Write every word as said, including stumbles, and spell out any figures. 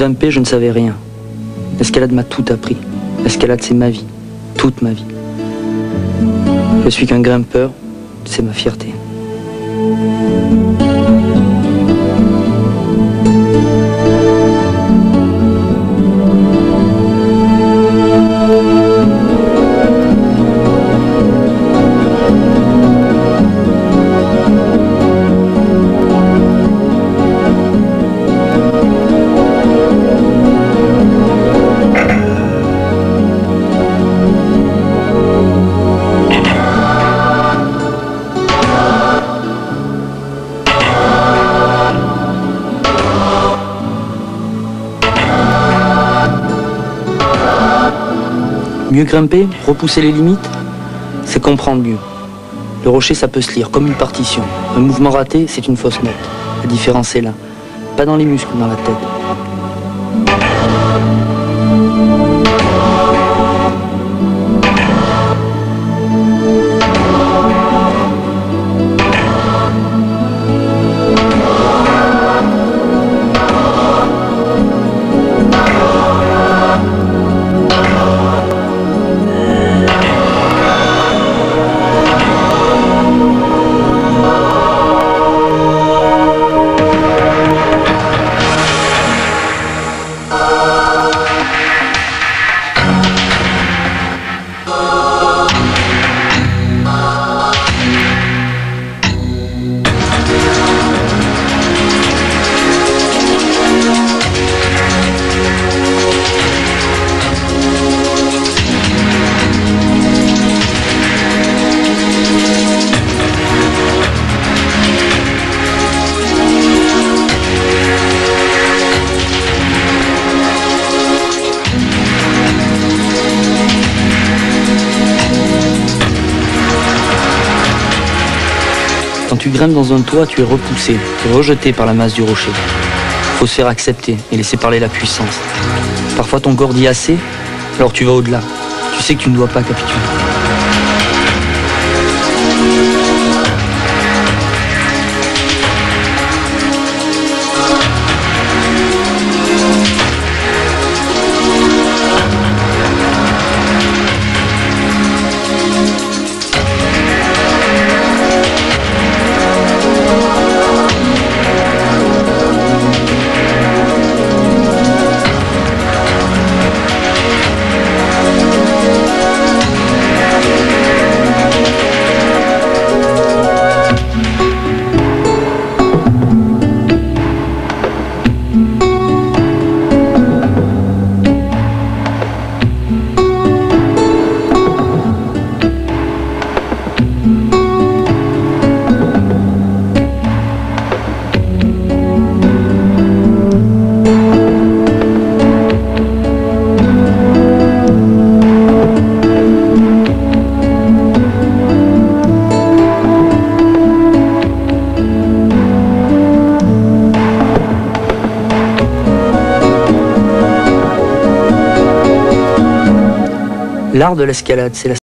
grimper, je ne savais rien. L'escalade m'a tout appris. L'escalade, c'est ma vie. Toute ma vie. Je suis qu'un grimpeur, c'est ma fierté. Mieux grimper, repousser les limites, c'est comprendre mieux. Le rocher, ça peut se lire comme une partition. Un mouvement raté, c'est une fausse note. La différence est là. Pas dans les muscles, dans la tête. Quand tu grimpes dans un toit, tu es repoussé, tu es rejeté par la masse du rocher. Il faut se faire accepter et laisser parler la puissance. Parfois ton corps dit assez, alors tu vas au-delà. Tu sais que tu ne dois pas capituler. L'art de l'escalade, c'est la